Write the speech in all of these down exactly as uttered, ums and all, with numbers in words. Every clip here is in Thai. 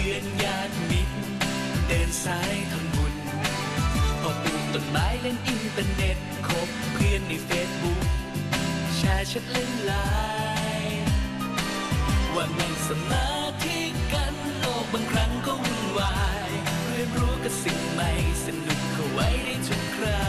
พื่อนญาติมิตรเดินสายทำบุญพอปลูกต้นไม้เล่นอินเทอร์เน็ตคบเพื่อนในเฟซบุ๊กแชร์แชทเล่นไลน์ว่านั่งสมาธิกันโลกบางครั้งก็วุ่นวายเรียนรู้กับสิ่งใหม่สนุกเข้าไว้ได้ทุกครา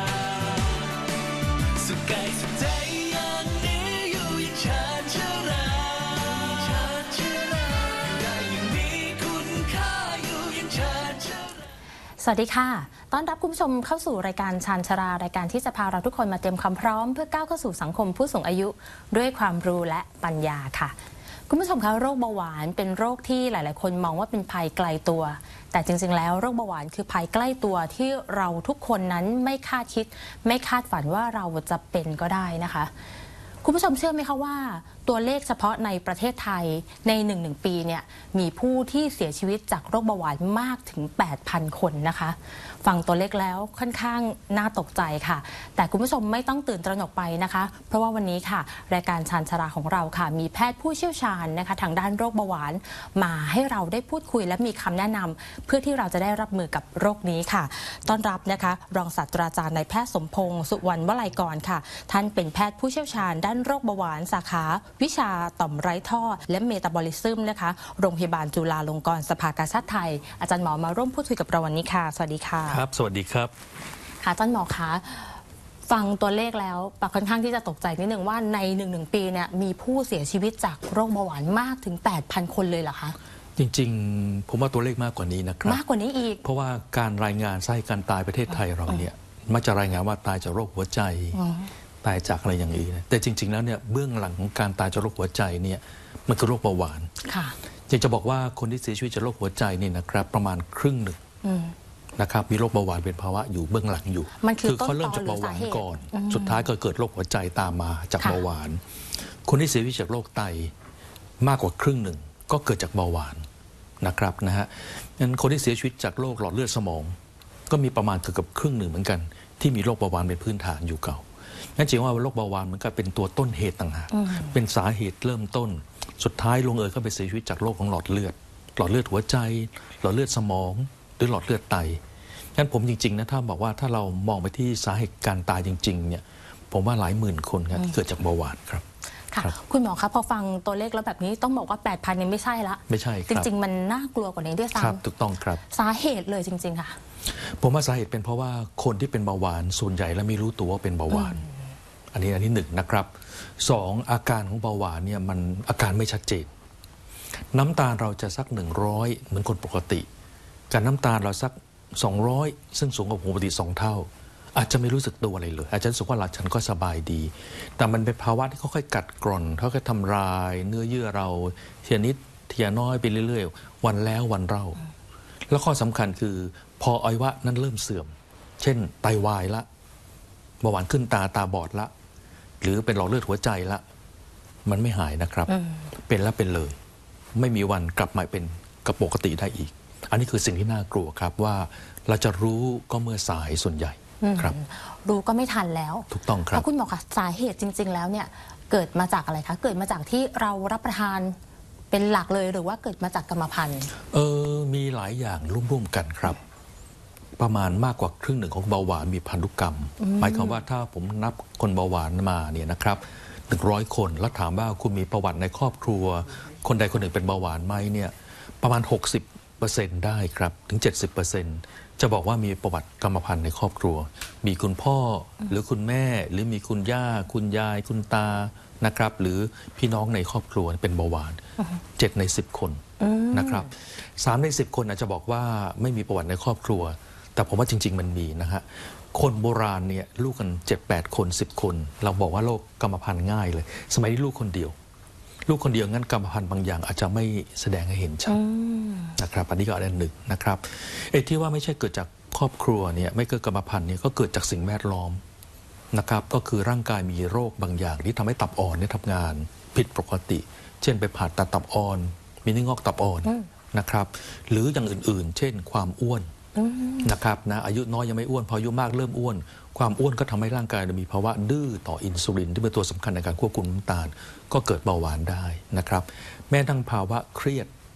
สุขกายสุขใจอย่างนี้อยู่อย่างชาญชราชาญชราได้อย่างมีคุณค่าอยู่อย่างชาญชราสวัสดีค่ะต้อนรับคุณผู้ชมเข้าสู่รายการชาญชรารายการที่จะพาเราทุกคนมาเตรียมความพร้อมเพื่อก้าวเข้าสู่สังคมผู้สูงอายุด้วยความรู้และปัญญาค่ะคุณผู้ชมคะโรคเบาหวานเป็นโรคที่หลายๆคนมองว่าเป็นภัยไกลตัวแต่จริงๆแล้วโรคเบาหวานคือภัยใกล้ตัวที่เราทุกคนนั้นไม่คาดคิดไม่คาดฝันว่าเราจะเป็นก็ได้นะคะคุณผู้ชมเชื่อไหมคะว่าตัวเลขเฉพาะในประเทศไทยในหนึ่งหนึ่งปีเนี่ยมีผู้ที่เสียชีวิตจากโรคเบาหวานมากถึง แปดพัน คนนะคะฟังตัวเลขแล้วค่อนข้างน่าตกใจค่ะแต่คุณผู้ชมไม่ต้องตื่นตระหนกไปนะคะเพราะว่าวันนี้ค่ะรายการชาญชราของเราค่ะมีแพทย์ผู้เชี่ยวชาญนะคะทางด้านโรคเบาหวานมาให้เราได้พูดคุยและมีคำแนะนำเพื่อที่เราจะได้รับมือกับโรคนี้ค่ะต้อนรับนะคะรองศาสตราจารย์นายแพทย์สมพงษ์สุวรรณวลัยกรค่ะท่านเป็นแพทย์ผู้เชี่ยวชาญด้านโรคเบาหวานสาขาวิชาต่อมไร้ท่อและเมตาบอลิซึมนะคะโรงพยาบาลจุฬาลงกรณ์สภากาชาดไทยอาจารย์หมอมาร่วมพูดคุยกับเราวันนี้ค่ะสวัสดีค่ะครับสวัสดีครับค่ะอาจารย์หมอคะฟังตัวเลขแล้วปะค่อนข้างที่จะตกใจนิดนึงว่าในหนึ่งหนึ่งปีเนี่ยมีผู้เสียชีวิตจากโรคเบาหวานมากถึง แปดพัน คนเลยเหรอคะจริงๆผมว่าตัวเลขมากกว่านี้นะครับมากกว่านี้อีกเพราะว่าการรายงานสาเหตุการตายประเทศไทยเราเนี่ยมักจะรายงานว่าตายจากโรคหัวใจตายจากอะไรอย่างนี้นะแต่จริงๆแล้วเนี่ยเบื้องหลังของการตายจากโรคหัวใจเนี่ยมันคือโรคเบาหวานค่ะอยากจะบอกว่าคนที่เสียชีวิตจากโรคหัวใจนี่นะครับประมาณครึ่งหนึ่งนะครับมีโรคเบาหวานเป็นภาวะอยู่เบื้องหลังอยู่มันคือเขาเริ่มจากเบาหวานก่อนสุดท้ายก็เกิดโรคหัวใจตามมาจากเบาหวานคนที่เสียชีวิตจากโรคไตมากกว่าครึ่งหนึ่งก็เกิดจากเบาหวานนะครับนะฮะงั้นคนที่เสียชีวิตจากโรคหลอดเลือดสมองก็มีประมาณเกือบครึ่งหนึ่งเหมือนกันที่มีโรคเบาหวานเป็นพื้นฐานอยู่เก่างั้นจริงว่าโรคเบาหวานมันก็เป็นตัวต้นเหตุต่างหากเป็นสาเหตุเริ่มต้นสุดท้ายลงเอยก็ไปเสียชีวิตจากโรคของหลอดเลือดหลอดเลือดหัวใจหลอดเลือดสมองหรือหลอดเลือดไตงั้นผมจริงๆนะถ้าบอกว่าถ้าเรามองไปที่สาเหตุการตายจริงๆเนี่ยผมว่าหลายหมื่นคนครับที่เกิดจากเบาหวานครับค่ะคุณหมอครับพอฟังตัวเลขแล้วแบบนี้ต้องบอกว่า แปดพัน เนี่ยไม่ใช่ละไม่ใช่จริงๆมันน่ากลัวกว่านี้ด้วยซ้ำครับถูกต้องครับสาเหตุเลยจริงๆค่ะผมว่าสาเหตุเป็นเพราะว่าคนที่เป็นเบาหวานส่วนใหญ่แล้วไม่รู้ตัวว่าเป็นเบาหวานอันนี้อันที่หนึ่งนะครับสองอาการของเบาหวานเนี่ยมันอาการไม่ชัดเจนน้ำตาลเราจะสักหนึ่งร้อยเหมือนคนปกติการน้ำตาลเราสักสองร้อยซึ่งสูงกว่าปกติสองเท่าอาจจะไม่รู้สึกตัวอะไรเลยอาจจะรู้สึกว่าหลับฉันก็สบายดีแต่มันเป็นภาวะที่ค่อยๆกัดกร่อนค่อยๆทำลายเนื้อเยื่อเราทีละนิดทีละน้อยไปเรื่อยๆวันแล้ววันเล่าแล้วข้อสำคัญคือพออวัยวะนั้นเริ่มเสื่อมเช่นไตวายละเบาหวานขึ้นตาตาบอดละหรือเป็นหลอดเลือดหัวใจละมันไม่หายนะครับเป็นแล้วเป็นเลยไม่มีวันกลับมาเป็นกับปกติได้อีกอันนี้คือสิ่งที่น่ากลัวครับว่าเราจะรู้ก็เมื่อสายส่วนใหญ่ครับรู้ก็ไม่ทันแล้วถูกต้องครับคุณหมอคะสาเหตุจริงๆแล้วเนี่ยเกิดมาจากอะไรคะเกิดมาจากที่เรารับประทานเป็นหลักเลยหรือว่าเกิดมาจากกรรมพันธุ์เออมีหลายอย่างร่วมๆกันครับประมาณมากกว่าครึ่งหนึ่งของเบาหวานมีพันธุกรรมหมายความว่าถ้าผมนับคนเบาหวานมาเนี่ยนะครับหนึ่งร้อยคนแล้วถามว่าคุณมีประวัติในครอบครัวคนใดคนหนึ่งเป็นเบาหวานไหมเนี่ยประมาณ หกสิบเปอร์เซ็นต์ ได้ครับถึง เจ็ดสิบเปอร์เซ็นต์ จะบอกว่ามีประวัติกรรมพันธุ์ในครอบครัวมีคุณพ่อหรือคุณแม่หรือมีคุณย่าคุณยายคุณตานะครับหรือพี่น้องในครอบครัวเป็นเบาหวานเจ็ดในสิบคนนะครับสามในสิบคนอาจจะบอกว่าไม่มีประวัติในครอบครัวแต่ผมว่าจริงๆมันมีนะฮะคนโบราณเนี่ยลูกกัน เจ็ดแปด คนสิบคนเราบอกว่าโรคกรรมพันธุ์ง่ายเลยสมัยที่ลูกคนเดียวลูกคนเดียวงั้นกรรมพันธุ์บางอย่างอาจจะไม่แสดงให้เห็นชัดนะครับอันนี้ก็อันหนึ่งนะครับไอ้ที่ว่าไม่ใช่เกิดจากครอบครัวเนี่ยไม่เกิดกรรมพันธุ์เนี่ยก็เกิดจากสิ่งแวดล้อมนะครับก็คือร่างกายมีโรคบางอย่างที่ทำให้ตับอ่อนเนี่ยทำงานผิดปกติเช่นไปผ่าตัดตับอ่อนมีเนื้องอกตับอ่อนนะครับหรืออย่างอื่นๆเช่นความอ้วนนะครับนะอายุน้อยยังไม่อ้วนพออายุมากเริ่มอ้วนความอ้วนก็ทำให้ร่างกายมีภาวะดื้อต่ออินซูลินที่เป็นตัวสำคัญในการควบคุมน้ำตาลก็เกิดเบาหวานได้นะครับแม้ทั้งภาวะเครียด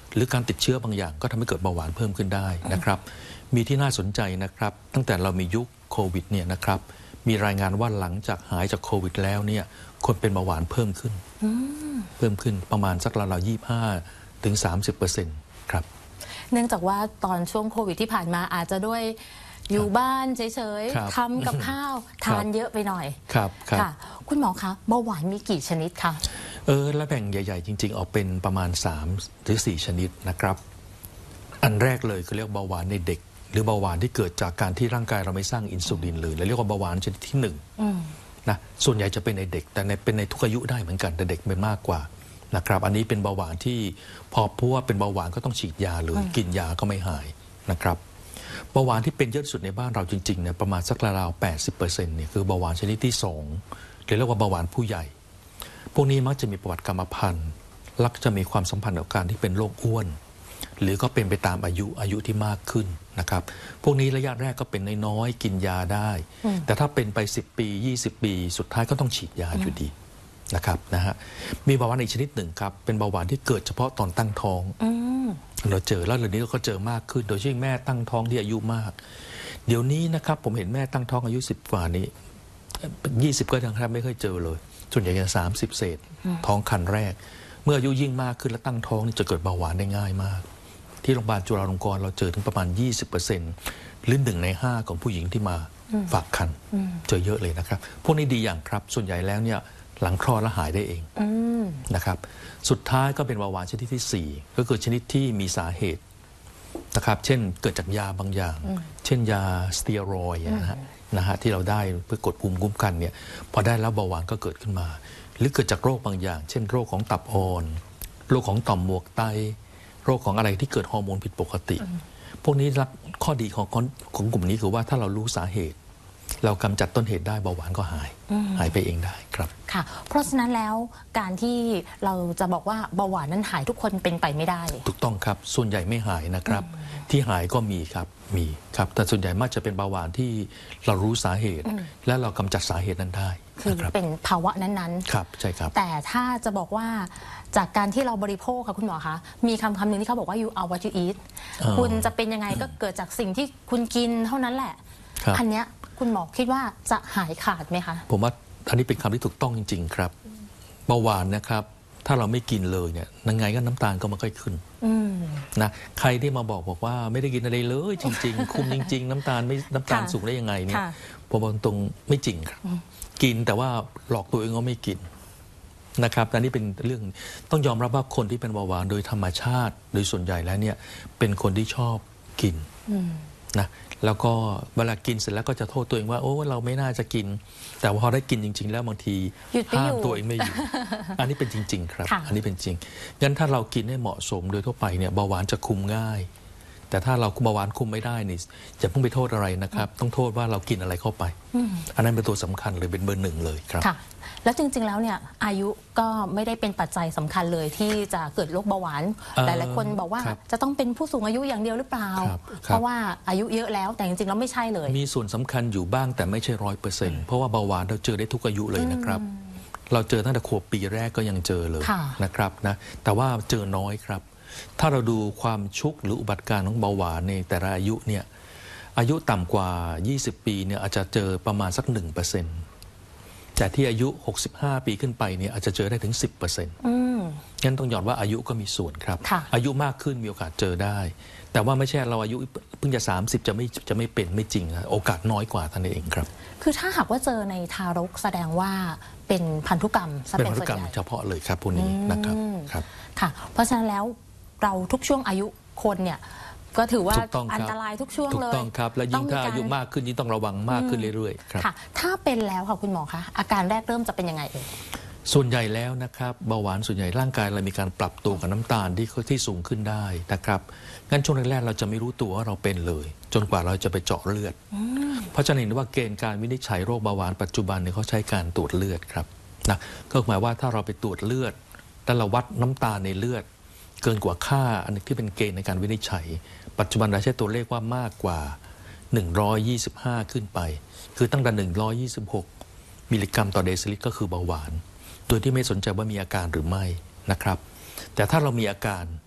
หรือการติดเชื้อบางอย่างก็ทำให้เกิดเบาหวานเพิ่มขึ้นได้นะครับมีที่น่าสนใจนะครับตั้งแต่เรามียุคโควิดเนี่ยนะครับมีรายงานว่าหลังจากหายจากโควิดแล้วเนี่ยคนเป็นเบาหวานเพิ่มขึ้นเพิ่มขึ้นประมาณสักราวๆยี่สิบห้าถึงสามสิบเปอร์เซ็นต์ครับเนื่องจากว่าตอนช่วงโควิดที่ผ่านมาอาจจะด้วยอยู่บ้านเฉยๆทำกับข้าวทานเยอะไปหน่อยครับค่ะคุณหมอคะเบาหวานมีกี่ชนิดคะเออและแบ่งใหญ่ๆจริงๆออกเป็นประมาณสามหรือสี่ชนิดนะครับอันแรกเลยคือเรียกเบาหวานในเด็กหรือเบาหวานที่เกิดจากการที่ร่างกายเราไม่สร้างอินซูลินเลยและเรียกว่าเบาหวานชนิดที่หนึ่งนะส่วนใหญ่จะเป็นในเด็กแต่ในเป็นในทุกอายุได้เหมือนกันแต่เด็กเป็นมากกว่านะครับอันนี้เป็นเบาหวานที่พอพูดว่าเป็นเบาหวานก็ต้องฉีดยาเลยกินยาก็ไม่หายนะครับเบาหวานที่เป็นเยอะที่สุดในบ้านเราจริงๆเนี่ยประมาณสักราวๆแปดสิบเปอร์เซ็นต์เนี่ยคือเบาหวานชนิดที่สองหรือเรียกว่าเบาหวานผู้ใหญ่พวกนี้มักจะมีประวัติกรรมพันธุ์ลักจะมีความสัมพันธ์กับการที่เป็นโรคอ้วนหรือก็เป็นไปตามอายุอายุที่มากขึ้นนะครับพวกนี้ระยะแรกก็เป็นน้อยๆกินยาได้แต่ถ้าเป็นไปสิบปียี่สิบปีสุดท้ายก็ต้องฉีดยาอยู่ดีนะครับนะฮะมีเบาหวานอีกชนิดหนึ่งครับเป็นเบาหวานที่เกิดเฉพาะตอนตั้งท้องเราเจอแล้วเดี๋ยวนี้เราก็เจอมากขึ้นโดยเฉพาะแม่ตั้งท้องที่อายุมากเดี๋ยวนี้นะครับผมเห็นแม่ตั้งท้องอายุสิบกว่านี้ยี่สิบก็ยังแทบไม่เคยเจอเลยส่วนใหญ่จะสามสิบเศษท้องคันแรกเมื่ออายุยิ่งมากขึ้นและตั้งท้องนี่จะเกิดเบาหวานได้ง่ายมากที่โรงพยาบาลจุฬาลงกรณ์เราเจอถึงประมาณ ยี่สิบเปอร์เซ็นต์ หรือหนึ่งในห้าของผู้หญิงที่มาฝากครรภ์เจอเยอะเลยนะครับพวกนี้ดีอย่างครับส่วนใหญ่แล้วเนี่ยหลังคลอดแล้วหายได้เองนะครับสุดท้ายก็เป็นเบาหวานชนิดที่สี่ก็คือชนิดที่มีสาเหตุนะครับเช่นเกิดจากยาบางอย่างเช่นยาสเตียรอยด์นะฮะนะฮะที่เราได้เพื่อกดภูมิคุ้มกันเนี่ยพอได้แล้วเบาหวานก็เกิดขึ้นมาหรือเกิดจากโรคบางอย่างเช่นโรคของตับอ่อนโรคของต่อมหมวกไตโรคของอะไรที่เกิดฮอร์โมนผิดปกติพวกนี้ข้อดีของของกลุ่มนี้คือว่าถ้าเรารู้สาเหตุเรากำจัดต้นเหตุได้เบาหวานก็หายหายไปเองได้ครับค่ะเพราะฉะนั้นแล้วการที่เราจะบอกว่าเบาหวานนั้นหายทุกคนเป็นไปไม่ได้ถูกต้องครับส่วนใหญ่ไม่หายนะครับที่หายก็มีครับมีครับแต่ส่วนใหญ่มักจะเป็นเบาหวานที่เรารู้สาเหตุและเรากำจัดสาเหตุนั้นได้คือเป็นภาวะนั้นๆครับใช่ครับแต่ถ้าจะบอกว่าจากการที่เราบริโภคค่ะคุณหมอคะมีคำคำหนึ่งที่เขาบอกว่า you are what you eat คุณจะเป็นยังไงก็เกิดจากสิ่งที่คุณกินเท่านั้นแหละอันเนี้ยคุณหมอคิดว่าจะหายขาดไหมคะผมว่าอันนี้เป็นคำที่ถูกต้องจริงๆครับเบาหวานนะครับถ้าเราไม่กินเลยเนี่ยยังไงก็น้ำตาลก็ไม่ค่อยขึ้นนะใครที่มาบอกบอกว่าไม่ได้กินอะไรเลยจริงๆ คุมจริงๆน้ำตาลไม่น้ำตาลสูงได้ยังไงเนี่ยผมบอกตรงไม่จริงครับกินแต่ว่าหลอกตัวเองว่าไม่กินนะครับอันนี้เป็นเรื่องต้องยอมรับว่าคนที่เป็นเบาหวานโดยธรรมชาติโดยส่วนใหญ่แล้วเนี่ยเป็นคนที่ชอบกินนะแล้วก็เวลากินเสร็จแล้วก็จะโทษตัวเองว่าโอ้เราไม่น่าจะกินแต่พอได้กินจริงๆแล้วบางทีห้ามตัวเองไม่อยู่อันนี้เป็นจริงๆครับอันนี้เป็นจริงงั้นถ้าเรากินให้เหมาะสมโดยทั่วไปเนี่ยเบาหวานจะคุมง่ายแต่ถ้าเราเบาหวานคุมไม่ได้นี่อย่าเพิ่งไปโทษอะไรนะครับต้องโทษว่าเรากินอะไรเข้าไปอันนั้นเป็นตัวสำคัญเลยเป็นเบอร์หนึ่งเลยครับแล้วจริงๆแล้วเนี่ยอายุก็ไม่ได้เป็นปัจจัยสำคัญเลยที่จะเกิดโรคเบาหวานหลายๆคนบอกว่าจะต้องเป็นผู้สูงอายุอย่างเดียวหรือเปล่าเพราะว่าอายุเยอะแล้วแต่จริงๆแล้วไม่ใช่เลยมีส่วนสำคัญอยู่บ้างแต่ไม่ใช่ร้อยเปอร์เซ็นต์เพราะว่าเบาหวานเราเจอได้ทุกอายุเลยนะครับเราเจอตั้งแต่ขวบปีแรกก็ยังเจอเลยนะครับนะแต่ว่าเจอน้อยครับถ้าเราดูความชุกหรืออุบัติการณ์ของเบาหวานในแต่ละอายุเนี่ยอายุต่ำกว่ายี่สิบปีเนี่ยอาจจะเจอประมาณสัก หนึ่งเปอร์เซ็นต์ แต่ที่อายุหกสิบห้าปีขึ้นไปเนี่ยอาจจะเจอได้ถึง สิบเปอร์เซ็นต์ งั้นต้องยอมว่าอายุก็มีส่วนครับอายุมากขึ้นมีโอกาสเจอได้แต่ว่าไม่ใช่เราอายุเพิ่งจะสามสิบจะไม่จะไม่เป็นไม่จริงโอกาสน้อยกว่าท่านเองครับคือถ้าหากว่าเจอในทารกแสดงว่าเป็นพันธุกรรมเป็นพันธุกรรมเฉพาะเลยครับพวกนี้นะครับครับค่ะเพราะฉะนั้นแล้วเราทุกช่วงอายุคนเนี่ยก็ถือว่าอันตรายทุกช่วงเลยถูกต้องครับและยิ่งถ้าอายุมากขึ้นยิ่งต้องระวังมากขึ้นเรื่อยๆครับค่ะถ้าเป็นแล้วค่ะคุณหมอคะอาการแรกเริ่มจะเป็นยังไงเอ่ยส่วนใหญ่แล้วนะครับเบาหวานส่วนใหญ่ร่างกายเรามีการปรับตัวกับน้ำตาลที่ที่สูงขึ้นได้นะครับงั้นช่วงแรกๆเราจะไม่รู้ตัวว่าเราเป็นเลยจนกว่าเราจะไปเจาะเลือดเพราะฉะนั้นเห็นว่าเกณฑ์การวินิจฉัยโรคเบาหวานปัจจุบันเนี่ยเขาใช้การตรวจเลือดครับนะก็หมายว่าถ้าเราไปตรวจเลือดแล้วเราวัดน้ำตาลในเลือดเกินกว่าค่าอันที่เป็นเกณฑ์ในการวินิจฉัยปัจจุบันเราใช้ตัวเลขว่ามากกว่าหนึ่งร้อยยี่สิบห้าขึ้นไปคือตั้งแต่หนึ่งร้อยยี่สิบหกมิลลิกรัมต่อเดซิลิตรก็คือเบาหวานโดยที่ไม่สนใจว่ามีอาการหรือไม่นะครับแต่ถ้าเรามีอาการ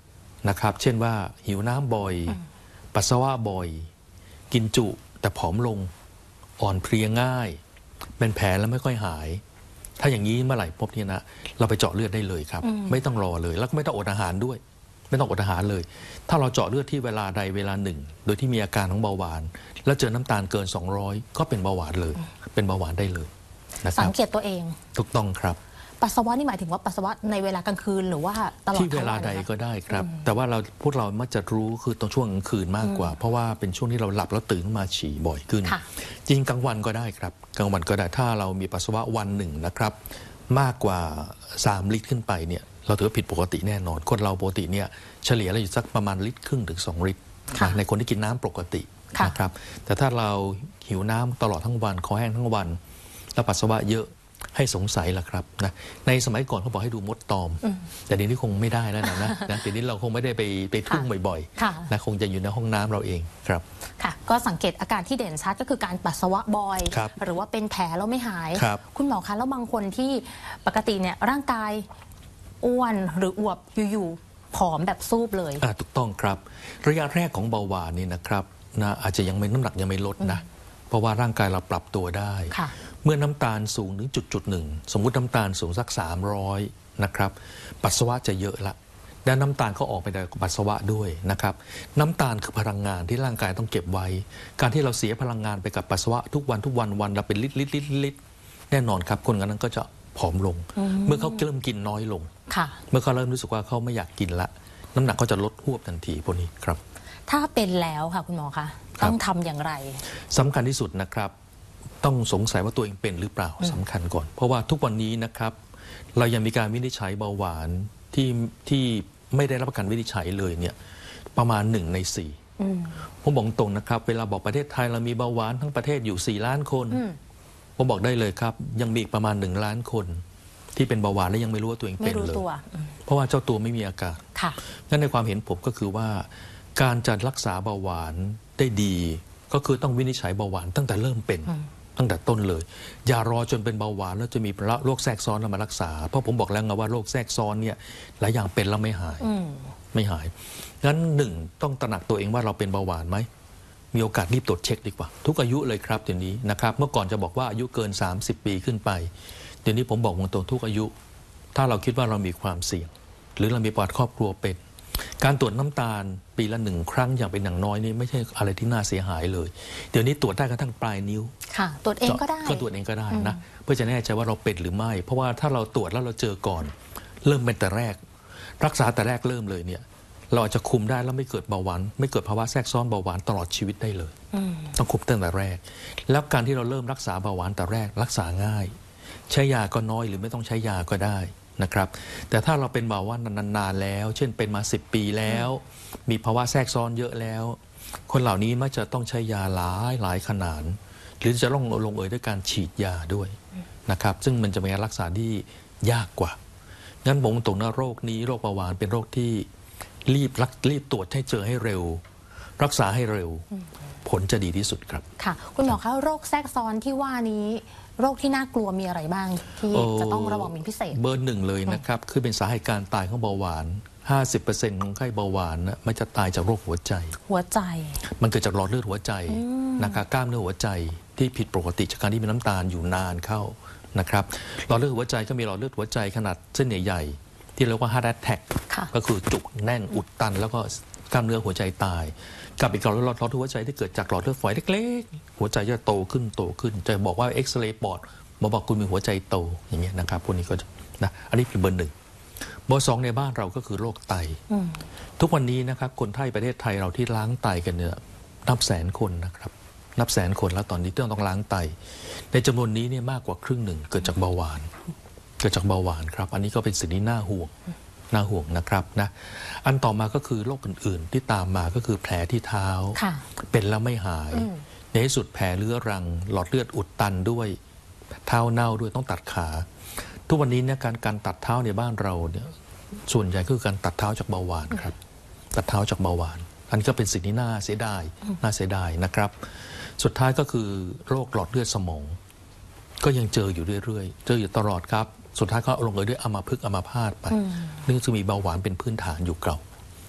นะครับ เช่นว่าหิวน้ำบ่อยปัสสาวะบ่อยกินจุแต่ผอมลงอ่อนเพลียง่ายเป็นแผลแล้วไม่ค่อยหายถ้าอย่างนี้เมื่อไหร่พบเนี่ยนะเราไปเจาะเลือดได้เลยครับไม่ต้องรอเลยแล้วก็ไม่ต้องอดอาหารด้วยไม่ต้องอดอาหารเลย ถ้าเราเจาะเลือดที่เวลาใดเวลาหนึ่งโดยที่มีอาการของเบาหวานแล้วเจอน้ำตาลเกินสองร้อยก็เป็นเบาหวานเลยเป็นเบาหวานได้เลยนะครับสังเกตตัวเองถูกต้องครับปัสสาวะนี่หมายถึงว่าปัสสาวะในเวลากลางคืนหรือว่าตลอดที่เวลาใดก็ได้ครับแต่ว่าเราพวกเรามักจะรู้คือตอนช่วงกลางคืนมากกว่าเพราะว่าเป็นช่วงที่เราหลับแล้วตื่นมาฉี่บ่อยขึ้นจริงกลางวันก็ได้ครับกลางวันก็ได้ถ้าเรามีปัสสาวะวันหนึ่งนะครับมากกว่าสามลิตรขึ้นไปเนี่ยเราถือว่าผิดปกติแน่นอนคนเราปกติเนี่ยเฉลี่ยเราอยู่สักประมาณลิตรครึ่งถึงสองลิตรในคนที่กินน้ำปกตินะครับแต่ถ้าเราหิวน้ำตลอดทั้งวันคอแห้งทั้งวันแล้วปัสสาวะเยอะให้สงสัยล่ะครับนะในสมัยก่อนเขาบอกให้ดูมดตอมแต่เดี๋ยวนี้คงไม่ได้แล้วนะนะนะเดี๋ยวนี้เราคงไม่ได้ไปไปทุ่งบ่อยๆนะคงจะอยู่ในห้องน้ำเราเองครับค่ะก็สังเกตอาการที่เด่นชัดก็คือการปัสสาวะบ่อยหรือว่าเป็นแผลแล้วไม่หายคุณหมอคะแล้วบางคนที่ปกติเนี่ยร่างกายอ้วนหรืออวบอยู่ๆผอมแบบซูบเลยอ่าถูกต้องครับระยะแรกของเบาหวานนี่นะครับนะอาจจะยังไม่น้ำหนักยังไม่ลดนะเพราะว่าร่างกายเราปรับตัวได้เมื่อน้ำตาลสูงถึงจุดจุดหนึ่งสมมุติน้ำตาลสูงสักสามร้อยนะครับปัสสาวะจะเยอะละและน้ำตาลเขาออกไปในปัสสาวะด้วยนะครับน้ำตาลคือพลังงานที่ร่างกายต้องเก็บไว้การที่เราเสียพลังงานไปกับปัสสาวะทุกวันทุกวันวันละเป็นลิตรลิตรลิตรลิตรแน่นอนครับคนนั้นก็จะผอมลงเมื่อเขาเริ่มกินน้อยลงเมื่อเขาเริ่มรู้สึกว่าเขาไม่อยากกินละน้ำหนักก็จะลดหวบทันทีพวกนี้ครับถ้าเป็นแล้วค่ะคุณหมอคะต้องทำอย่างไรสำคัญที่สุดนะครับต้องสงสัยว่าตัวเองเป็นหรือเปล่าสำคัญก่อนเพราะว่าทุกวันนี้นะครับเรายังมีการวินิจฉัยเบาหวานที่ที่ไม่ได้รับประกันวินิจฉัยเลยเนี่ยประมาณหนึ่งในสี่ผมบอกตรงนะครับเวลาบอกประเทศไทยเรามีเบาหวานทั้งประเทศอยู่สี่ล้านคนผมบอกได้เลยครับยังมีอีกประมาณหนึ่งล้านคนที่เป็นเบาหวานและยังไม่รู้ว่าตัวเองเป็นเลยเพราะว่าเจ้าตัวไม่มีอาการงั้นในความเห็นผมก็คือว่าการจัดรักษาเบาหวานได้ดีก็คือต้องวินิจฉัยเบาหวานตั้งแต่เริ่มเป็นตั้งแต่ต้นเลยอย่ารอจนเป็นเบาหวานแล้วจะมีโรคแทรกซ้อนมารักษาเพราะผมบอกแล้วไงว่าโรคแทรกซ้อนเนี่ยหลายอย่างเป็นแล้วไม่หายไม่หายงั้นหนึ่งต้องตระหนักตัวเองว่าเราเป็นเบาหวานไหมมีโอกาสรีบตรวจเช็คดีกว่าทุกอายุเลยครับเดี๋ยวนี้นะครับเมื่อก่อนจะบอกว่าอายุเกินสามสิบปีขึ้นไปเดี๋ยวนี้ผมบอกตรงๆทุกอายุถ้าเราคิดว่าเรามีความเสี่ยงหรือเรามีประวัติครอบครัวเป็นการตรวจน้ำตาลปีละหนึ่งครั้งอย่างเป็นอย่างน้อยนี่ไม่ใช่อะไรที่น่าเสียหายเลยเดี๋ยวนี้ตรวจได้กระทั่งปลายนิ้วค่ะตรวจเองก็ได้ก็ตรวจเองก็ได้นะเพื่อจะแน่ใจว่าเราเป็นหรือไม่เพราะว่าถ้าเราตรวจแล้วเราเจอก่อนเริ่มเป็นแต่แรกรักษาแต่แรกเริ่มเลยเนี่ยเราอาจจะคุมได้แล้วไม่เกิดเบาหวานไม่เกิดภาวะแทรกซ้อนเบาหวานตลอดชีวิตได้เลยต้องคุมตั้งแต่แรกแล้วการที่เราเริ่มรักษาเบาหวานแต่แรกรักษาง่ายใช้ยาก็น้อยหรือไม่ต้องใช้ยาก็ได้นะครับแต่ถ้าเราเป็นเบาหวานนานๆแล้วเช่นเป็นมาสิบปีแล้วมีภาวะแทรกซ้อนเยอะแล้วคนเหล่านี้มักจะต้องใช้ยาหลายหลายขนาดหรือจะลงลงเอยด้วยการฉีดยาด้วยนะครับซึ่งมันจะเป็นการรักษาที่ยากกว่างั้นผมตรงนะโรคนี้โรคเบาหวานเป็นโรคที่รีบรักรีบตรวจให้เจอให้เร็วรักษาให้เร็วผลจะดีที่สุดครับค่ะคุณหมอคะโรคแทรกซ้อนที่ว่านี้โรคที่น่ากลัวมีอะไรบ้างที่จะต้องระวังเป็นพิเศษเบอร์หนึ่งเลยนะครับคือเป็นสาเหตุการตายของเบาหวาน ห้าสิบเปอร์เซ็นต์ ของไข้เบาหวานนะมันจะตายจากโรคหัวใจหัวใจมันเกิดจากหลอดเลือดหัวใจนะครับกล้ามเนื้อหัวใจที่ผิดปกติจากการที่มีน้ำตาลอยู่นานเข้านะครับหลอดเลือดหัวใจก็มีหลอดเลือดหัวใจขนาดเส้นใหญ่ๆที่เรียกว่า heart attack ก็คือจุกแน่นอุดตันแล้วก็กล้ามเนื้อหัวใจตายกับอีกหลอดเลือดหลอดหัวใจที่เกิดจากหลอดเลือดฝอยเล็กๆหัวใจจะโตขึ้นโตขึ้นจะบอกว่าเอ็กซเรย์ปอดมาบอกคุณมีหัวใจโตอย่างเงี้ยนะครับพวกนี้ก็นะอันนี้เป็นเบอร์หนึ่งเบอร์สองในบ้านเราก็คือโรคไตทุกวันนี้นะครับคนไทยประเทศไทยเราที่ล้างไตกันเนี่ยนับแสนคนนะครับนับแสนคนแล้วตอนนี้ต้องต้องล้างไตในจำนวนนี้เนี่ยมากกว่าครึ่งหนึ่งเกิดจากเบาหวานเกิดจากเบาหวานครับอันนี้ก็เป็นสิ่งที่น่าห่วงน่าห่วงนะครับนะอันต่อมาก็คือโรคอื่นๆที่ตามมาก็คือแผลที่เท้าเป็นแล้วไม่หายในที่สุดแผลเรื้อรังหลอดเลือดอุดตันด้วยเท้าเน่าด้วยต้องตัดขาทุกวันนี้เนี่ยการการตัดเท้าในบ้านเราเนี่ยส่วนใหญ่คือการตัดเท้าจากเบาหวานครับตัดเท้าจากเบาหวานอันนี้ก็เป็นสิ่งที่น่าเสียดายน่าเสียดายนะครับสุดท้ายก็คือโรคหลอดเลือดสมองก็ยังเจออยู่เรื่อยๆเจออยู่ตลอดครับสุดท้ายก็ลงเอยด้วยอัมพฤกษ์อัมพาตไปนี่คือมีเบาหวานเป็นพื้นฐานอยู่เก่า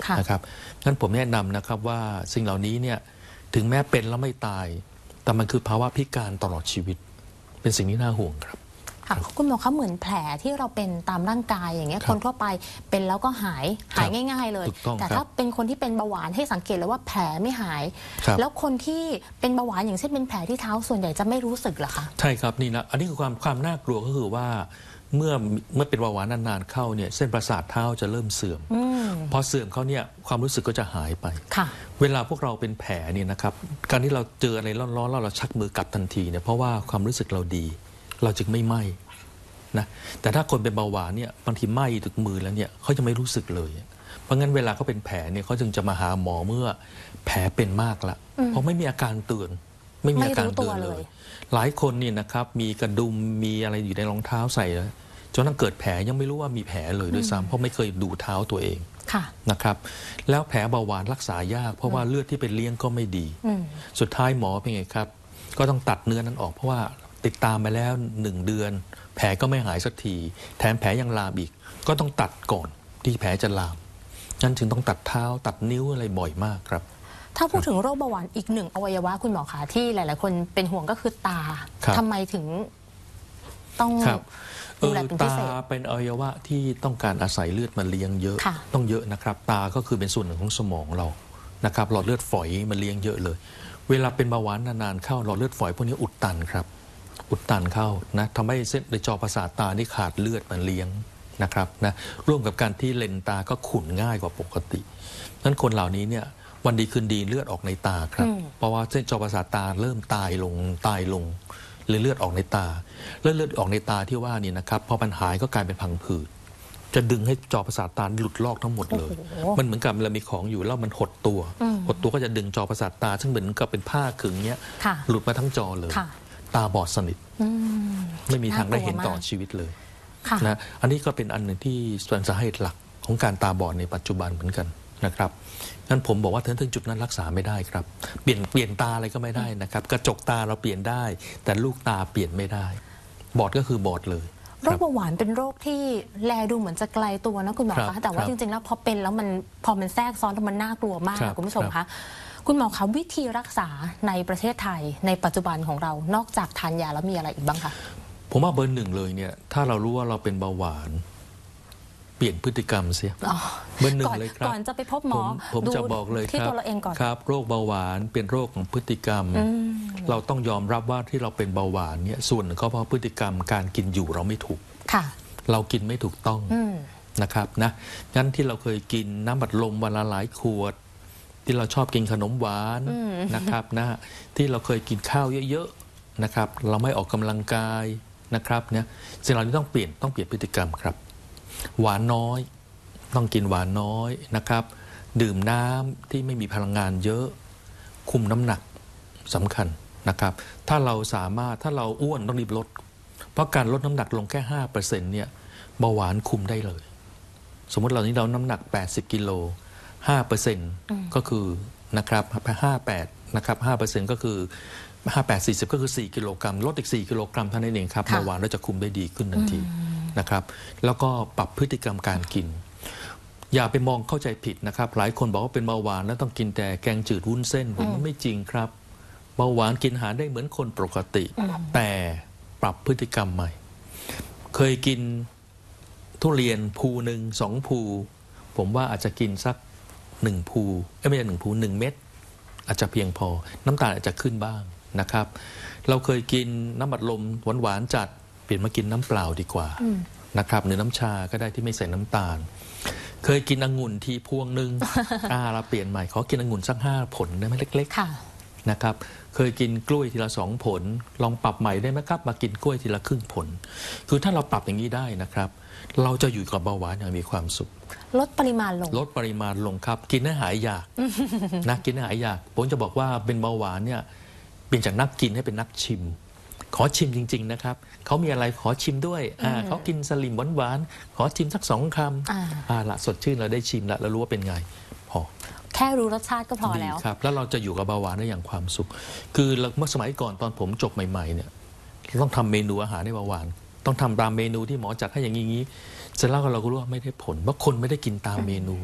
นะครับงั้นผมแนะนำนะครับว่าสิ่งเหล่านี้เนี่ยถึงแม้เป็นแล้วไม่ตายแต่มันคือภาวะพิการตลอดชีวิตเป็นสิ่งที่น่าห่วงครับค่ะคุณหมอคะเหมือนแผลที่เราเป็นตามร่างกายอย่างเงี้ยคนทั่วไปเป็นแล้วก็หายหายง่ายๆเลยแต่ถ้าเป็นคนที่เป็นเบาหวานให้สังเกตเลยว่าแผลไม่หายแล้วคนที่เป็นเบาหวานอย่างเช่นเป็นแผลที่เท้าส่วนใหญ่จะไม่รู้สึกเหรอคะใช่ครับนี่นะอันนี้คือความความน่ากลัวก็คือว่าเมื่อเมื่อเป็นเบาหวานนานๆเข้าเนี่ยเส้นประสาทเท้าจะเริ่มเสื่อมพอเสื่อมเขาเนี่ยความรู้สึกก็จะหายไปเวลาพวกเราเป็นแผลเนี่ยนะครับการที่เราเจออะไรร้อนๆแล้วเราชักมือกัดทันทีเนี่ยเพราะว่าความรู้สึกเราดีเราจึงไม่ไหม้นะแต่ถ้าคนเป็นเบาหวานเนี่ยบางทีไหม้ถึงมือแล้วเนี่ยเขาจะไม่รู้สึกเลยเพราะงั้นเวลาเขาเป็นแผลเนี่ยเขาจึงจะมาหาหมอเมื่อแผลเป็นมากละเพราะไม่มีอาการเตือนไม่มีอาการเตือนเลยหลายคนนี่นะครับมีกระดุมมีอะไรอยู่ในรองเท้าใส่แล้วจนตั้งเกิดแผลยังไม่รู้ว่ามีแผลเลยด้วยซ้ำเพราะไม่เคยดูเท้าตัวเองนะครับแล้วแผลเบาหวานรักษายากเพราะว่าเลือดที่ไปเลี้ยงก็ไม่ดีสุดท้ายหมอเป็นไงครับก็ต้องตัดเนื้อนั้นออกเพราะว่าติดตามไปแล้วหนึ่งเดือนแผลก็ไม่หายสักทีแถมแผลยังลามอีกก็ต้องตัดก่อนที่แผลจะลามนั่นจึงต้องตัดเท้าตัดนิ้วอะไรบ่อยมากครับถ้าพูดถึงโรคเบาหวานอีกหนึ่งอวัยวะคุณหมอคะที่หลายๆคนเป็นห่วงก็คือตาทำไมถึงต้องดูแลเป็นพิเศษตาเป็นอวัยวะที่ต้องการอาศัยเลือดมาเลี้ยงเยอะต้องเยอะนะครับตาก็คือเป็นส่วนหนึ่งของสมองเรานะครับหลอดเลือดฝอยมาเลี้ยงเยอะเลยเวลาเป็นเบาหวานนานๆเข้าหลอดเลือดฝอยพวกนี้อุดตันครับอุดตันเข้านะทำให้เส้นในจอประสาทตานี่ขาดเลือดมาเลี้ยงนะครับนะร่วมกับการที่เลนตาก็ขุ่นง่ายกว่าปกตินั้นคนเหล่านี้เนี่ยวันดีคืนดีเลือดออกในตาครับเพราะว่าเส้นจอประสาทตาเริ่มตายลงตายลงเลยเลือดออกในตาเลือดเลือดออกในตาที่ว่านี่นะครับพอมันหายก็กลายเป็นพังผืดจะดึงให้จอประสาทตาหลุดลอกทั้งหมดเลยมันเหมือนกับเรามีของอยู่แล้วมันหดตัวหดตัวก็จะดึงจอประสาทตาซึ่งเหมือนกับเป็นผ้าขึงเนี้ยหลุดมาทั้งจอเลยตาบอดสนิทไม่มีทางได้เห็นต่อชีวิตเลยนะอันนี้ก็เป็นอันหนึ่งที่ส่วนสาเหตุหลักของการตาบอดในปัจจุบันเหมือนกันนะครับงั้นผมบอกว่าถึงจุดนั้นรักษาไม่ได้ครับเปลี่ยนเปลี่ยนตาอะไรก็ไม่ได้นะครับกระจกตาเราเปลี่ยนได้แต่ลูกตาเปลี่ยนไม่ได้บอดก็คือบอดเลยโรคเบาหวานเป็นโรคที่แลดูเหมือนจะไกลตัวนะคุณหมอคะแต่ว่าจริงๆแล้วพอเป็นแล้วมันพอมันแทรกซ้อนแล้วมันน่ากลัวมากคุณผู้ชมคะคุณหมอคะวิธีรักษาในประเทศไทยในปัจจุบันของเรานอกจากทานยาแล้วมีอะไรอีกบ้างคะผมว่าเบอร์หนึ่งเลยเนี่ยถ้าเรารู้ว่าเราเป็นเบาหวานเปลี่ยนพฤติกรรมเสียเบอร์หนึ่งเลยครับก่อนจะไปพบหมอผมจะบอกเลยครับครับโรคเบาหวานเป็นโรคของพฤติกรรมเราต้องยอมรับว่าที่เราเป็นเบาหวานเนี่ยส่วนหนึ่งก็เพราะพฤติกรรมการกินอยู่เราไม่ถูกเรากินไม่ถูกต้องนะครับนะงั้นที่เราเคยกินน้ำบัดลมวันละหลายขวดที่เราชอบกินขนมหวานนะครับนะที่เราเคยกินข้าวเยอะๆนะครับเราไม่ออกกำลังกายนะครับเนี่ยสิ่งเหล่านี้ต้องเปลี่ยนต้องเปลี่ยนพฤติกรรมครับหวานน้อยต้องกินหวานน้อยนะครับดื่มน้ำที่ไม่มีพลังงานเยอะคุมน้ำหนักสำคัญนะครับถ้าเราสามารถถ้าเราอ้วนต้องรีบลดเพราะการลดน้ำหนักลงแค่ ห้าเปอร์เซ็นต์ เนี่ยเบาหวานคุมได้เลยสมมติเรานี้เราน้ำหนักแปดสิบกิโล ห้าเปอร์เซ็นต์ ก็คือนะครับห้าสิบแปดนะครับ ห้าเปอร์เซ็นต์ ก็คือห้า แปด สี่สิบก็คือสี่กิโลกรัมลดอีกสี่กิโลกรัมเท่านั้นเองครับเบาหวานเราจะคุมได้ดีขึ้นทันทีนะครับแล้วก็ปรับพฤติกรรมการกินอย่าไปมองเข้าใจผิดนะครับหลายคนบอกว่าเป็นเบาหวานแล้วต้องกินแต่แกงจืดวุ้นเส้นผมว่าไม่จริงครับเบาหวานกินอาหารได้เหมือนคนปกติแต่ปรับพฤติกรรมใหม่เคยกินทุเรียนภูหนึ่งสองภูผมว่าอาจจะกินสักหนึ่งภูไม่ใช่หนึ่งภูหนึ่งเม็ดอาจจะเพียงพอน้ำตาลอาจจะขึ้นบ้างนะครับเราเคยกินน้ำบัดลมหวานๆจัดเปลี่ยนมากินน้ำเปล่าดีกว่านะครับหรือน้ำชาก็ได้ที่ไม่ใส่น้ำตาลเคยกินองุ่นทีพวงหนึ่ง อ่าเราเปลี่ยนใหม่ขอกินองุ่นสักห้าผลได้ไหมเล็กๆนะครับเคยกินกล้วยทีละสองผลลองปรับใหม่ได้ไหมครับมากินกล้วยทีละครึ่งผลคือถ้าเราปรับอย่างนี้ได้นะครับเราจะอยู่กับเบาหวานอย่างมีความสุขลดปริมาณลงลดปริมาณลงครับกินให้หายอยากนะกินให้หายอยากผมจะบอกว่าเป็นเบาหวานเนี่ยเปลี่ยนจากนักกินให้เป็นนักชิมขอชิมจริงๆนะครับเขามีอะไรขอชิมด้วยอ่าเขากินสลิมหวานๆขอชิมสักสองคำอ่าละสดชื่นเราได้ชิมละเรารู้ว่าเป็นไงพอแค่รู้รสชาติก็พอแล้วครับแล้วเราจะอยู่กับเบาหวานได้อย่างความสุขคือเมื่อสมัยก่อนตอนผมจบใหม่ๆเนี่ยต้องทำเมนูอาหารให้เบาหวานต้องทำตามเมนูที่หมอจัดให้อย่างนี้เสร็จแล้วเราก็รู้ว่าไม่ได้ผลเพราะคนไม่ได้กินตามเมนู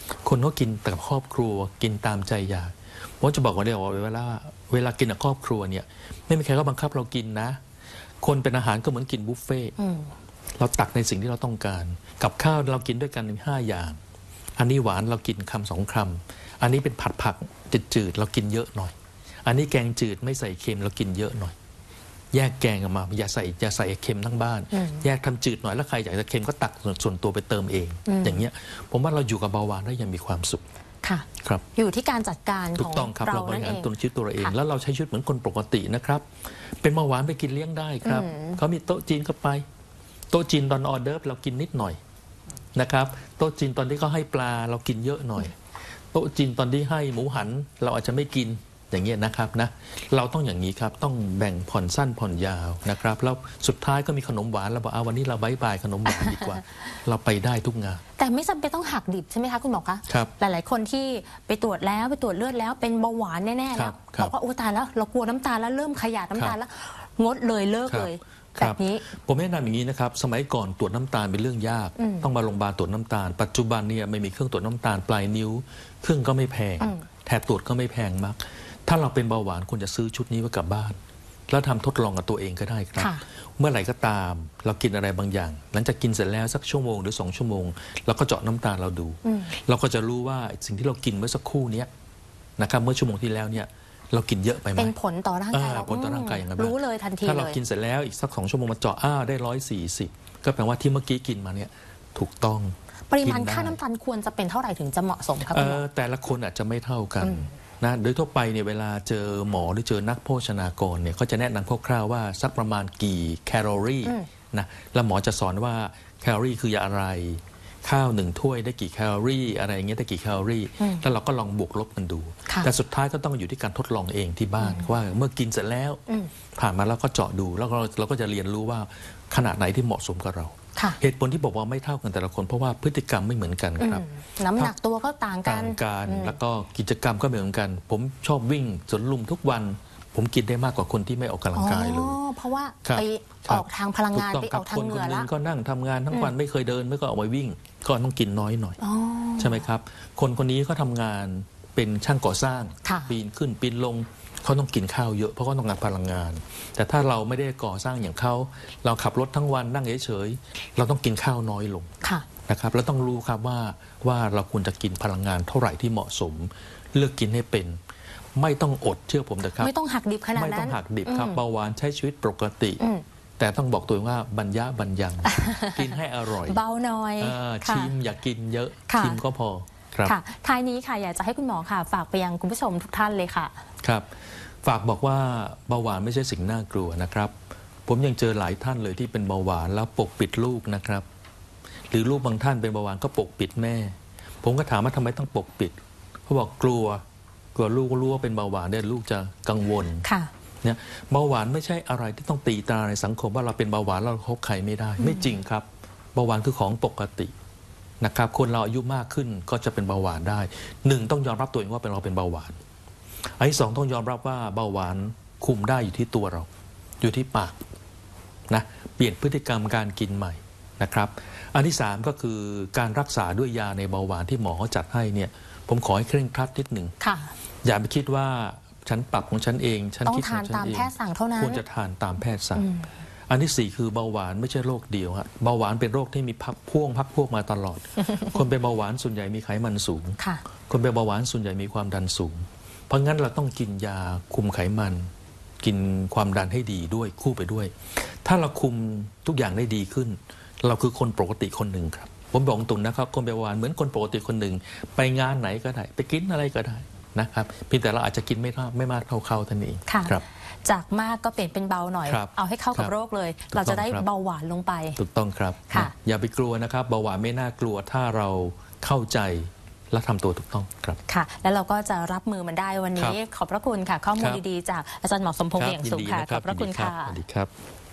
คนเขากินแต่กับครอบครัวกินตามใจอยากผมจะบอกว่าเดี๋ยวเวลาเวลากินกับครอบครัวเนี่ยไม่มีใครก็บังคับเรากินนะคนเป็นอาหารก็เหมือนกินบุฟเฟ่ต์เราตักในสิ่งที่เราต้องการกับข้าวเรากินด้วยกันห้าอย่างอันนี้หวานเรากินคำสองคำอันนี้เป็นผัดผักจืดๆเรากินเยอะหน่อยอันนี้แกงจืดไม่ใส่เค็มเรากินเยอะหน่อยแยกแกงออกมาอย่าใส่อย่าใส่เค็มทั้งบ้านแยกทำจืดหน่อยแล้วใครอยากจะเค็มก็ตักส่วนตัวไปเติมเองอย่างเงี้ยผมว่าเราอยู่กับเบาหวานได้ยังมีความสุขค่ะครับอยู่ที่การจัดการของเราบริหารตัวชีวิตตัวเราเองแล้วเราใช้ชีวิตเหมือนคนปกตินะครับเป็นเบาหวานไปกินเลี้ยงได้ครับเขามีโต๊ะจีนก็ไปโต๊ะจีนตอนออเดิร์ฟเรากินนิดหน่อยนะครับโต๊ะจีนตอนที่เขาให้ปลาเรากินเยอะหน่อยโต๊ะจีนตอนที่ให้หมูหันเราอาจจะไม่กินอย่างเงี้ยนะครับนะเราต้องอย่างนี้ครับต้องแบ่งผ่อนสั้นผ่อนยาวนะครับแล้วสุดท้ายก็มีขนมหวานเราบอกเอาวันนี้เราบายบายขนมหวานดีกว่า เราไปได้ทุกงานแต่ไม่จำเป็นต้องหักดิบใช่ไหมคะคุณหมอคะครับหลายๆคนที่ไปตรวจแล้วไปตรวจเลือดแล้วเป็นเบาหวานแน่ๆแล้วบอกว่าโอ้ตายแล้วเรากลัวน้ำตาลแล้วเริ่มขยาดน้ำตาลแล้วงดเลยเลิกเลยแบบนี้ผมแนะนำอย่างนี้นะครับสมัยก่อนตรวจน้ำตาลเป็นเรื่องยากต้องมาโรงพยาบาลตรวจน้ำตาลปัจจุบันเนี่ยไม่มีเครื่องตรวจน้ำตาลปลายนิ้วเครื่องก็ไม่แพงแถบตรวจก็ไม่แพงมากถ้าเราเป็นเบาหวานควรจะซื้อชุดนี้ไว้กลับบ้านแล้วทำทดลองกับตัวเองก็ได้ครับเมื่อไหร่ก็ตามเรากินอะไรบางอย่างหลังจากกินเสร็จแล้วสักชั่วโมงหรือสองชั่วโมงเราก็เจาะน้ำตาลเราดูเราก็จะรู้ว่าสิ่งที่เรากินเมื่อสักครู่นี้นะครับเมื่อชั่วโมงที่แล้วเนี่ยเรากินเยอะไปไหมเป็นผลต่อร่างกายเราผลต่อร่างกายอย่างไรรู้เลยทันทีถ้าเรากินเสร็จแล้วอีกสักสองชั่วโมงมาเจาะอ้าวได้ร้อยสี่สิบก็แปลว่าที่เมื่อกี้กินมาเนี่ยถูกต้องปริมาณค่าน้ำตาลควรจะเป็นเท่าไหร่ถึงจะเหมาะสมครับแต่ละคนอาจจะไม่เท่ากันนะโดยทั่วไปเนี่ยเวลาเจอหมอหรือเจอนักโภชนากรเนี่ยเขาจะแนะนำคร่าวๆว่าสักประมาณกี่แคลอรี่นะแล้วหมอจะสอนว่าแคลอรี่คืออะไรข้าวหนึ่งถ้วยได้กี่แคลอรี่อะไรอย่างเงี้ยได้กี่แคลอรี่แล้วเราก็ลองบวกลบกันดูแต่สุดท้ายก็ต้องอยู่ที่การทดลองเองที่บ้านว่าเมื่อกินเสร็จแล้วผ่านมาแล้วก็เจาะดูแล้วเราเราก็จะเรียนรู้ว่าขนาดไหนที่เหมาะสมกับเราเหตุผลที่บอกว่าไม่เท่ากันแต่ละคนเพราะว่าพฤติกรรมไม่เหมือนกันครับน้ำหนักตัวก็ต่างกันต่างกันแล้วก็กิจกรรมก็ไม่เหมือนกันผมชอบวิ่งสวนลุมทุกวันผมกินได้มากกว่าคนที่ไม่ออกกำลังกายเลยเพราะว่าไปออกทางพลังงานไปออกทางเหงื่อแล้วก็นั่งทำงานทั้งวันไม่เคยเดินไม่ก็ออกไปวิ่งก็ต้องกินน้อยหน่อยใช่ไหมครับคนคนนี้เขาทำงานเป็นช่างก่อสร้างปีนขึ้นปีนลงเขาต้องกินข้าวเยอะเพราะเขาต้องการพลังงานแต่ถ้าเราไม่ได้ก่อสร้างอย่างเขาเราขับรถทั้งวันนั่งเฉยๆเราต้องกินข้าวน้อยลงนะครับแล้วต้องรู้ครับว่าว่าเราควรจะกินพลังงานเท่าไหร่ที่เหมาะสมเลือกกินให้เป็นไม่ต้องอดเชื่อผมนะครับไม่ต้องหักดิบขนาดนั้นไม่ต้องหักดิบครับเบาหวานใช้ชีวิตปกติแต่ต้องบอกตัวเองว่าบรรยะบรรยังกินให้อร่อยเบาหน่อยชิมอย่ากินเยอะชิมก็พอครับท้ายนี้ค่ะอยากจะให้คุณหมอค่ะฝากไปยังคุณผู้ชมทุกท่านเลยค่ะครับฝากบอกว่าเบาหวานไม่ใช่สิ่งน่ากลัวนะครับผมยังเจอหลายท่านเลยที่เป็นเบาหวานแล้วปกปิดลูกนะครับหรือลูกบางท่านเป็นเบาหวานก็ปกปิดแม่ผมก็ถามว่าทำไมต้องปกปิดเขาบอกกลัวกลัวลูกรู้ว่าเป็นเบาหวานเนี่ยลูกจะกังวลเนี่ยเบาหวานไม่ใช่อะไรที่ต้องตีตราในสังคมว่าเราเป็นเบาหวานเราคบใครไม่ได้ไม่จริงครับเบาหวานคือของปกตินะครับคนเราอายุมากขึ้นก็จะเป็นเบาหวานได้หนึ่งต้องยอมรับตัวเองว่าเป็นเราเป็นเบาหวานอันที่สองต้องยอมรับว่าเบาหวานคุมได้อยู่ที่ตัวเราอยู่ที่ปากนะเปลี่ยนพฤติกรรมการกินใหม่นะครับอันที่สามก็คือการรักษาด้วยยาในเบาหวานที่หมอเขาจัดให้เนี่ยผมขอให้เคร่งครัดนิดหนึ่งอย่าไปคิดว่าฉันปรับของฉันเองฉันคิดของฉันเองต้องทานตามแพทย์สั่งเท่านั้นควรจะทานตามแพทย์สั่งอันที่สี่คือเบาหวานไม่ใช่โรคเดียวฮะเบาหวานเป็นโรคที่มีพักพ่วงพักพวกมาตลอด คนเป็นเบาหวานส่วนใหญ่มีไขมันสูงคนเป็นเบาหวานส่วนใหญ่มีความดันสูงเพราะงั้นเราต้องกินยาคุมไขมันกินความดันให้ดีด้วยคู่ไปด้วยถ้าเราคุมทุกอย่างได้ดีขึ้นเราคือคนปกติคนหนึ่งครับผมบอกตรงนะครับคนเป็นเบาหวานเหมือนคนปกติคนหนึ่งไปงานไหนก็ได้ไปกินอะไรก็ได้นะครับเพียงแต่เราอาจจะกินไม่มากไม่มากเท่าเขาท่านเองครับจากมากก็เปลี่ยนเป็นเบาหน่อยเอาให้เข้ากับโรคเลยเราจะได้เบาหวานลงไปถูกต้องครับอย่าไปกลัวนะครับเบาหวานไม่น่ากลัวถ้าเราเข้าใจและทำตัวถูกต้องครับค่ะแล้วเราก็จะรับมือมันได้วันนี้ขอบพระคุณค่ะข้อมูลดีๆจากอาจารย์หมอสมพงษ์อย่างสูงค่ะขอบพระคุณค่ะสวัสดีครับ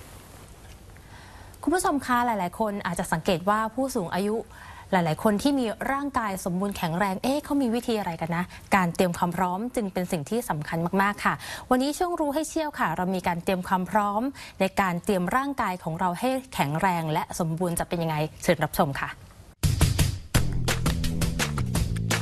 คุณผู้ชมคะหลายๆคนอาจจะสังเกตว่าผู้สูงอายุหลายๆคนที่มีร่างกายสมบูรณ์แข็งแรงเอ๊ะเขามีวิธีอะไรกันนะการเตรียมความพร้อมจึงเป็นสิ่งที่สำคัญมากๆค่ะวันนี้ช่วงรู้ให้เชี่ยวค่ะเรามีการเตรียมความพร้อมในการเตรียมร่างกายของเราให้แข็งแรงและสมบูรณ์จะเป็นยังไงเชิญรับชมค่ะ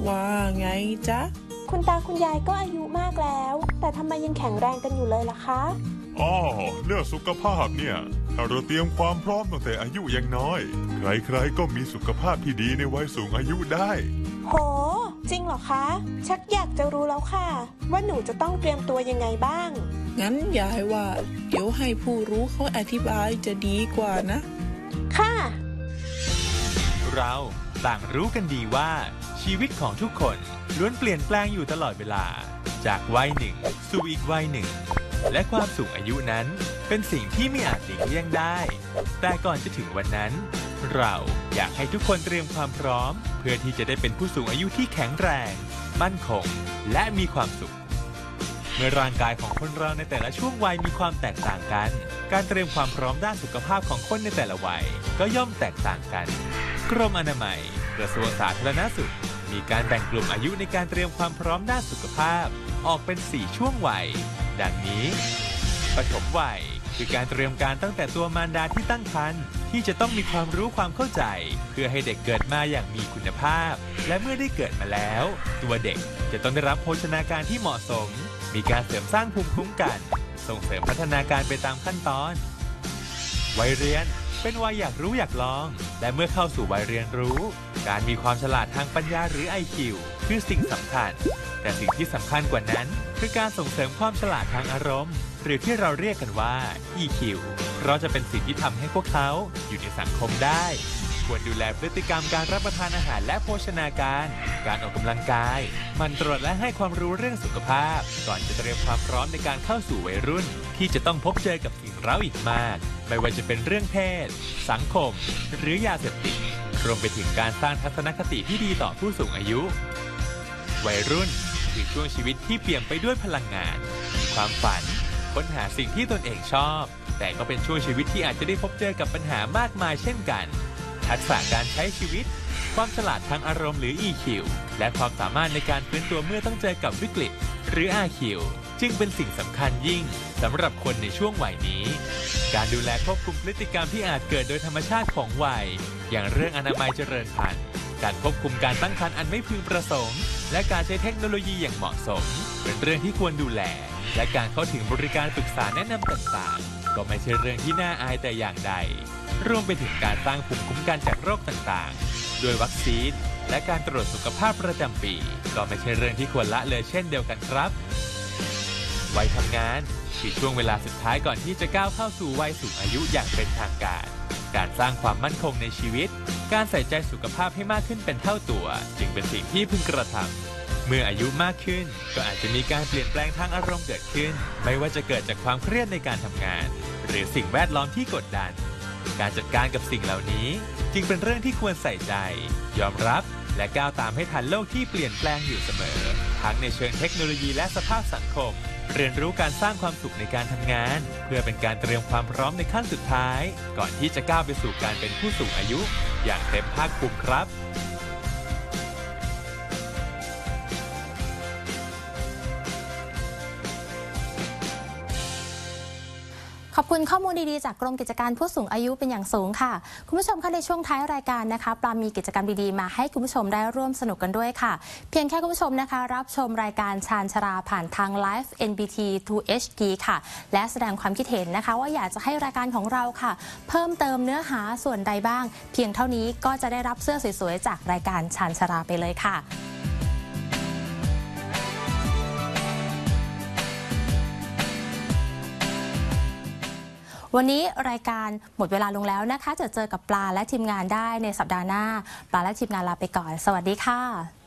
ว่าไงจ๊ะคุณตาคุณยายก็อายุมากแล้วแต่ทำไมยังแข็งแรงกันอยู่เลยล่ะคะอ๋อเรื่องสุขภาพเนี่ยถ้าเราเตรียมความพร้อมตั้งแต่อายุยังน้อยใครๆก็มีสุขภาพที่ดีในวัยสูงอายุได้โหจริงเหรอคะชักอยากจะรู้แล้วค่ะว่าหนูจะต้องเตรียมตัวยังไงบ้างงั้นยายว่าเดี๋ยวให้ผู้รู้เขาอธิบายจะดีกว่านะค่ะเราต่างรู้กันดีว่าชีวิตของทุกคนล้วนเปลี่ยนแปลงอยู่ตลอดเวลาจากวัยหนึ่งสู่อีกวัยหนึ่งและความสูงอายุนั้นเป็นสิ่งที่ไม่อาจหลีกเลี่ยงได้แต่ก่อนจะถึงวันนั้นเราอยากให้ทุกคนเตรียมความพร้อมเพื่อที่จะได้เป็นผู้สูงอายุที่แข็งแรงมั่นคงและมีความสุขเมื่อร่างกายของคนเราในแต่ละช่วงวัยมีความแตกต่างกันการเตรียมความพร้อมด้านสุขภาพของคนในแต่ละวัยก็ย่อมแตกต่างกันกรมอนามัยกระทรวงสาธารณสุขมีการแบ่งกลุ่มอายุในการเตรียมความพร้อมด้านสุขภาพออกเป็นสี่ช่วงวัยดังนี้ปฐมวัยคือการเตรียมการตั้งแต่ตัวมารดาที่ตั้งครรภ์ที่จะต้องมีความรู้ความเข้าใจเพื่อให้เด็กเกิดมาอย่างมีคุณภาพและเมื่อได้เกิดมาแล้วตัวเด็กจะต้องได้รับโภชนาการที่เหมาะสมมีการเสริมสร้างภูมิคุ้มกันส่งเสริมพัฒนาการไปตามขั้นตอนวัยเรียนเป็นวัยอยากรู้อยากลองและเมื่อเข้าสู่วัยเรียนรู้การมีความฉลาดทางปัญญาหรือ ไอ คิว คือสิ่งสำคัญแต่สิ่งที่สำคัญกว่านั้นคือการส่งเสริมความฉลาดทางอารมณ์หรือที่เราเรียกกันว่า อี คิว เพราะจะเป็นสิ่งที่ทำให้พวกเขาอยู่ในสังคมได้ควรดูแลพฤติกรรมการรับประทานอาหารและโภชนาการการออกกำลังกายหมั่นตรวจและให้ความรู้เรื่องสุขภาพก่อนจะเตรียมความพร้อมในการเข้าสู่วัยรุ่นที่จะต้องพบเจอกับสิ่งเร้าอีกมากไม่ว่าจะเป็นเรื่องเพศสังคมหรือยาเสพติดรวมไปถึงการสร้างทัศนคติที่ดีต่อผู้สูงอายุวัยรุ่นคือช่วงชีวิตที่เปี่ยมไปด้วยพลังงานมีความฝันค้นหาสิ่งที่ตนเองชอบแต่ก็เป็นช่วงชีวิตที่อาจจะได้พบเจอกับปัญหามากมายเช่นกันทักษะการใช้ชีวิตความฉลาดทางอารมณ์หรือ อี คิว และความสามารถในการฟื้นตัวเมื่อต้องเจอกับวิกฤตหรือ อาร์ คิว จึงเป็นสิ่งสำคัญยิ่งสำหรับคนในช่วงวัยนี้การดูแลควบคุมพฤติกรรมที่อาจเกิดโดยธรรมชาติของวัยอย่างเรื่องอนามัยเจริญพันธุ์การควบคุมการตั้งครรภ์อันไม่พึงประสงค์และการใช้เทคโนโลยีอย่างเหมาะสมเป็นเรื่องที่ควรดูแลและการเข้าถึงบริการปรึกษาแนะนำต่างๆก็ไม่ใช่เรื่องที่น่าอายแต่อย่างใดรวมไปถึงการสร้างภูมิคุ้มกันจากโรคต่างๆโดยวัคซีนและการตรวจสุขภาพประจำปีก็ไม่ใช่เรื่องที่ควรละเลยเช่นเดียวกันครับวัยทำงานคือช่วงเวลาสุดท้ายก่อนที่จะก้าวเข้าสู่วัยสูงอายุอย่างเป็นทางการการสร้างความมั่นคงในชีวิตการใส่ใจสุขภาพให้มากขึ้นเป็นเท่าตัวจึงเป็นสิ่งที่พึงกระทำเมื่ออายุมากขึ้นก็อาจจะมีการเปลี่ยนแปลงทางอารมณ์เกิดขึ้นไม่ว่าจะเกิดจากความเครียดในการทำงานหรือสิ่งแวดล้อมที่กดดันการจัดการกับสิ่งเหล่านี้จึงเป็นเรื่องที่ควรใส่ใจยอมรับและก้าวตามให้ทันโลกที่เปลี่ยนแปลงอยู่เสมอทั้งในเชิงเทคโนโลยีและสภาพสังคมเรียนรู้การสร้างความสุขในการทำงานเพื่อเป็นการเตรียมความพร้อมในขั้นสุดท้ายก่อนที่จะก้าวไปสู่การเป็นผู้สูงอายุอย่างเต็มภาคภูมิครับขอบคุณข้อมูลดีๆจากกรมกิจการผู้สูงอายุเป็นอย่างสูงค่ะคุณผู้ชมคะในช่วงท้ายรายการนะคะปลามีกิจกรรมดีๆมาให้คุณผู้ชมได้ร่วมสนุกกันด้วยค่ะเพียงแค่คุณผู้ชมนะคะรับชมรายการชาญชราผ่านทางไลฟ์ เอ็น บี ที ทู เอช ดี ค่ะและแสดงความคิดเห็นนะคะว่าอยากจะให้รายการของเราค่ะเพิ่มเติมเนื้อหาส่วนใดบ้างเพียงเท่านี้ก็จะได้รับเสื้อสวยๆจากรายการชาญชราไปเลยค่ะวันนี้รายการหมดเวลาลงแล้วนะคะจะเจอกับปลาและทีมงานได้ในสัปดาห์หน้าปลาและทีมงานลาไปก่อนสวัสดีค่ะ